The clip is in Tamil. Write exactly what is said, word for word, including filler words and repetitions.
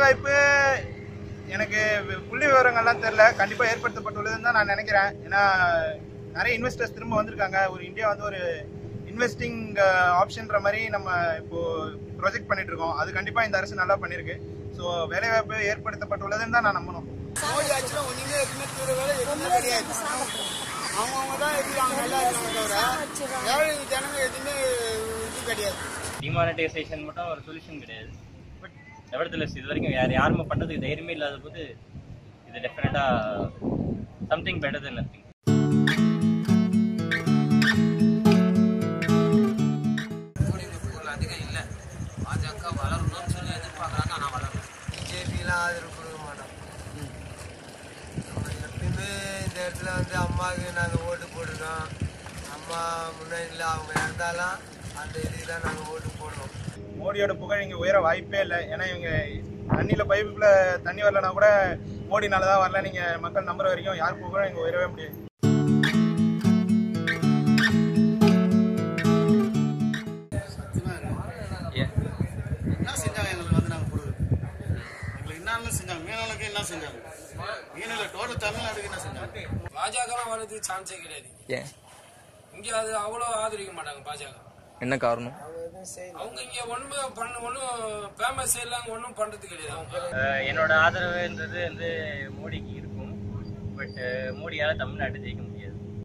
வேலைவாய்ப்பு எனக்கு புள்ளி விவரங்கள்லாம் தெரியல, கண்டிப்பாக ஏற்படுத்தப்பட்டுள்ளதுன்னு தான் நான் நினைக்கிறேன். ஏன்னா நிறைய இன்வெஸ்டர்ஸ் திரும்ப வந்திருக்காங்க. ஒரு இந்தியா வந்து ஒரு இன்வெஸ்டிங் ஆப்ஷன்ற மாதிரி நம்ம இப்போ ப்ரொஜெக்ட் பண்ணிட்டு இருக்கோம். அது கண்டிப்பாக இந்த அரசு நல்லா பண்ணியிருக்கு. ஸோ வேலைவாய்ப்பு ஏற்படுத்தப்பட்டுள்ளதுன்னு தான் நான் நம்பணும். மோடி ஆட்சியில் ஒன்றுமே எதுவுமே தூர வேலை எதுவுமே கிடையாது. அவங்கவுங்க தான் இருக்காங்க, நல்லா இருக்காங்க தவிர ஏழை ஜனங்க எதுவுமே இது கிடையாது. டிமானிட்டைசேஷன் மட்டும் ஒரு சொல்யூஷன் கிடையாது. பட் நெவர்தலெஸ் இது வரைக்கும் யார் யாருமே பண்ணுறதுக்கு தைரியமே இல்லாத போது இது டெஃபினட்டாக சம்திங் பெட்டர் தென் நத்திங். அதிகம் இல்லை, பாஜக வளரணும்னு சொல்லி எதிர்பார்க்குறாங்க. ஆனால் வளரும். பிஜேபிலாம் ஆதரவு கொடுக்க மாட்டோம். எப்பயுமே இந்த இடத்துல வந்து அம்மாவுக்கு நாங்கள் ஓட்டு போட்டுருக்கோம். அம்மா முன்னாடியில் அவங்க இருந்தாலும் அந்த இதுக்கு தான் நாங்கள் ஓட்டு போடுவோம். மோடியோட புகழ் இங்கே உயர வாய்ப்பே இல்லை. ஏன்னா இவங்க தண்ணியில் பைப்புக்குள்ளே தண்ணி வரலன்னா கூட மோடினால தான் வரல நீங்கள் மக்கள் நம்புற வரைக்கும் யார் புகழும் இங்கே உயரவே முடியாது. என்ன செஞ்சாங்க எங்களுக்கு வந்து நாங்கள் கொடுக்குறது? எங்களுக்கு என்னென்ன செஞ்சாங்க? மீனவனுக்கு என்ன செஞ்சாங்க? மீனில் டோட்டல் தமிழ்நாடுக்கு என்ன செஞ்சாங்க? பாஜகலாம் வர்றதுக்கு சான்ஸே கிடையாது. ஏன் இங்கே அது அவ்வளோ ஆதரிக்க மாட்டாங்க பாஜக. என்ன காரணம்? அவங்க இங்கே ஒன்றுமே பண்ண ஒன்றும் ஃபேமஸ் எல்லாம் ஒன்றும் பண்ணுறது கிடையாது. அவங்க என்னோட ஆதரவுன்றது வந்து மோடிக்கு இருக்கும். பட் மோடியால் தமிழ்நாட்டை ஜெயிக்க முடியும்.